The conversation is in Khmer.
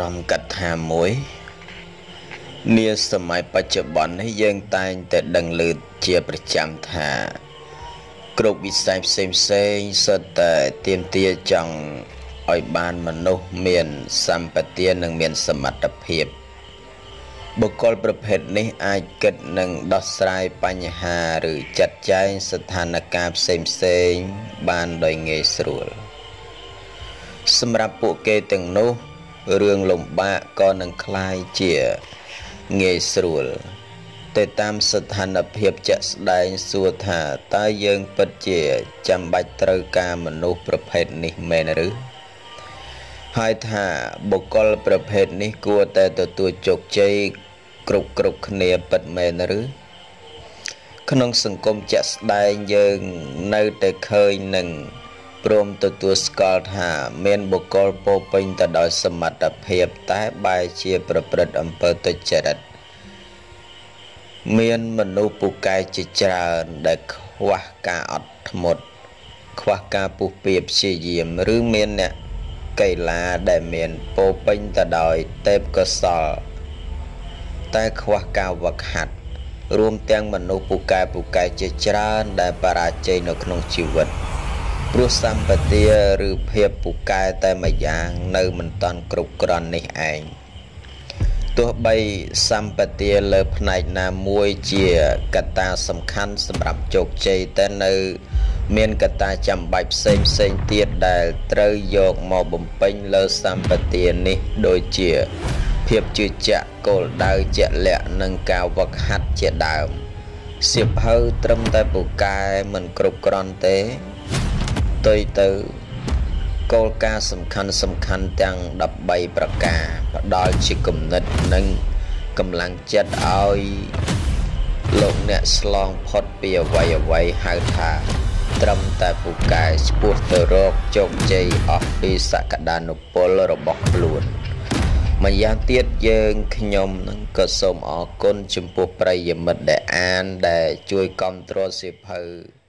រំកថាមួយនាសម័យបច្ចុប្បន្ននេះយើងតែងតែដឹងឮជាប្រចាំថាគ្រប់វិស័យផ្សេងសុទ្ធតែទាមទារចង់ឲ្យបានមនុស្សមានសម្បទានិងមានសមត្ថភាពបុគ្គលប្រភេទនេះអាចគិតនិងដោះស្រាយបញ្ហាឬចាត់ចែងស្ថានភាពផ្សេងបានដោយងាយស្រួលសម្រាប់ពួកគេទាំងនោះរឿងលំបាកក៏នឹងคล้ายជាងាយស្រួលតែតាមស្ថានភាពជាក់ស្ដែងសួរថាតើយើងពិតជាចាំបាច់ត្រូវការមនុស្សប្រភេទនេះមែនឬហើយថាបុគ្គលប្រភេទនេះគួរតែទទួលជោគជ័យគ្រប់គ្នាពិតមែនឬក្នុងសង្គមជាក់ស្ដែងយើងនៅតែឃើញនឹងព្រមទទួលស្គាល់ថាមានបុគ្គលពោពេញទៅដោយសមត្ថភាពតែបែរជាប្រព្រឹត្តអំពើទុច្ចរិតមានមនុស្សពូកែជាច្រើនដែលខ្វះការអត់ធ្មត់ខ្វះការពុះពៀព្យាយាមឬមានអ្នកកីឡាដែលមានពោពេញទៅដោយទេពកោសល្យតែខ្វះការវឹកហាត់រួមទាំងមនុស្សពូកែជាច្រើនដែលបរាជ័យនៅក្នុងជីវិតព្រោះសម្បទាឬភាពពូកែតែមួយយ៉ាងនៅមិនតាន់គ្រប់គ្រាន់នេះឯងទោះបីសម្បទាលើផ្នែកណាមួយជាកត្តាសំខាន់សម្រាប់ជោគជ័យតែនៅមានកត្តាចាំបាច់ផ្សេងទៀតដែលត្រូវយកមកបំពេញលើសម្បទានេះដូចជាភាពជឿជាក់គោលដៅជាក់លាក់និងការវឹកហាត់ជាដើមសៀវភៅត្រឹមតែពូកែមិនគ្រប់គ្រាន់ទេផ្ទុយទៅគោលការណ៍សំខាន់ទាំង13ប្រការផ្ដល់ជាគំនិតនិងកម្លាំងចិត្តឲ្យលោកអ្នកឆ្លងផុតពីអ្វីហៅថាត្រឹមតែពូកែឆ្ពោះទៅរកជោគជ័យអស់ពីសក្តានុពលរបស់ខ្លួនម្យ៉ាងទៀតយើងខ្ញុំនឹងក៏សូមអរគុណចំពោះប្រិយមិត្តដែលអានដែលជួយគាំទ្រសៀវភៅ